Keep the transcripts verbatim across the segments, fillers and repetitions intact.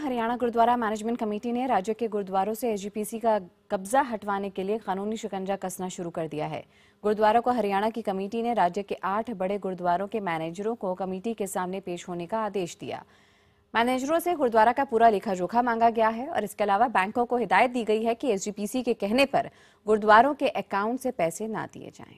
Haryana Gurdwara management committee ने राज्य के गुरुद्वारों से एसजीपीसी का कब्जा हटवाने के लिए कानूनी शिकंजा कसना शुरू कर दिया है। गुरुद्वारों को हरियाणा की कमेटी ने राज्य के आठ बड़े गुरुद्वारों के मैनेजरों को कमेटी के सामने पेश होने का आदेश दिया। मैनेजरों से गुरुद्वारा का पूरा लेखा जोखा मांगा गया है और इसके अलावा बैंकों को हिदायत दी गई है कि एसजीपीसी के कहने पर गुरुद्वारों के अकाउंट से पैसे न दिए जाएं।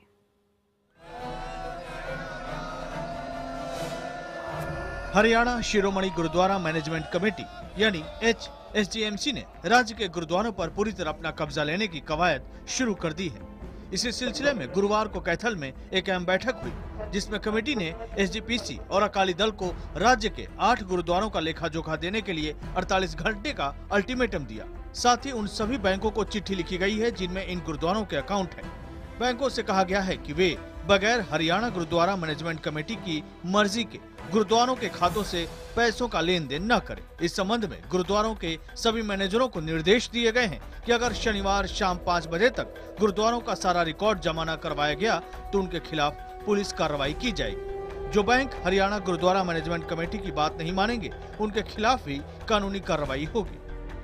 हरियाणा शिरोमणि गुरुद्वारा मैनेजमेंट कमेटी यानी H S G M C ने राज्य के गुरुद्वारों पर पूरी तरह अपना कब्जा लेने की कवायद शुरू कर दी है। इसी सिलसिले में गुरुवार को कैथल में एक अहम बैठक हुई, जिसमें कमेटी ने एस जी पी सी और अकाली दल को राज्य के आठ गुरुद्वारों का लेखा जोखा देने के लिए अड़तालीस घंटे का अल्टीमेटम दिया। साथ ही उन सभी बैंकों को चिट्ठी लिखी गई है जिनमें इन गुरुद्वारों के अकाउंट है। बैंकों से कहा गया है कि वे बगैर हरियाणा गुरुद्वारा मैनेजमेंट कमेटी की मर्जी के गुरुद्वारों के खातों से पैसों का लेन देन न करें। इस संबंध में गुरुद्वारों के सभी मैनेजरों को निर्देश दिए गए हैं कि अगर शनिवार शाम पाँच बजे तक गुरुद्वारों का सारा रिकॉर्ड जमा न करवाया गया तो उनके खिलाफ पुलिस कार्रवाई की जाएगी। जो bank Haryana Gurdwara management committee की बात नहीं मानेंगे, उनके खिलाफ भी कानूनी कार्रवाई होगी।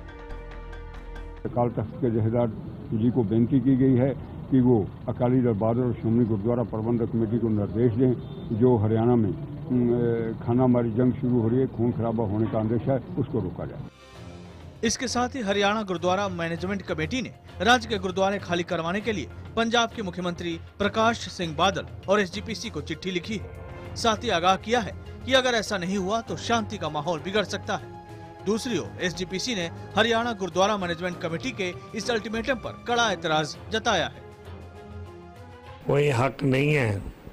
अकाल तख्त के जहेदार जी को बेनती की गई है कि वो अकाली दल बादल और शिरोमणि गुरुद्वारा प्रबंधक कमेटी को निर्देश दें, जो हरियाणा में खाना मारी जंग शुरू हो रही है, खून खराबा होने का अंदेशा है, उसको रोका जाए। इसके साथ ही हरियाणा गुरुद्वारा मैनेजमेंट कमेटी ने राज्य के गुरुद्वारे खाली करवाने के लिए पंजाब के मुख्यमंत्री प्रकाश सिंह बादल और एस जी पी सी को चिट्ठी लिखी है। साथ ही आगाह किया है कि अगर ऐसा नहीं हुआ तो शांति का माहौल बिगड़ सकता है। दूसरी ओर एस जी पी सी ने हरियाणा गुरुद्वारा मैनेजमेंट कमेटी के इस अल्टीमेटम पर कड़ा एतराज जताया है। कोई हक नहीं है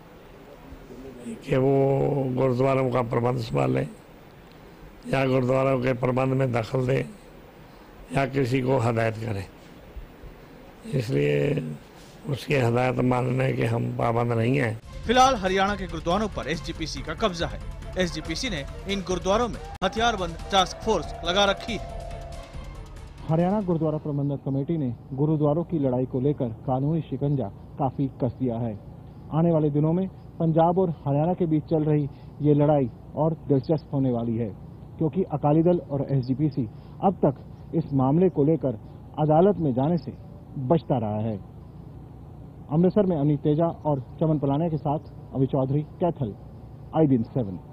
कि वो गुरुद्वारों का प्रबंध संभाले या गुरुद्वारों के प्रबंध में दखल दे या किसी को हदायत करे। इसलिए उसकी हदायत मानने के हम पाबंद नहीं हैं। फिलहाल हरियाणा के गुरुद्वारों पर एस जी पी सी का कब्जा है। एस जी पी सी ने इन गुरुद्वारों में हथियारबंद टास्क फोर्स लगा रखी है। हरियाणा गुरुद्वारा प्रबंधक कमेटी ने गुरुद्वारों की लड़ाई को लेकर कानूनी शिकंजा काफी कस दिया है। आने वाले दिनों में पंजाब और हरियाणा के बीच चल रही ये लड़ाई और दिलचस्प होने वाली है, क्योंकि अकाली दल और एस जी पी सी अब तक इस मामले को लेकर अदालत में जाने से बचता रहा है। अमृतसर में अनिल तेजा और चमन पलाने के साथ अभी Chaudhary, Kaithal, I B N seven.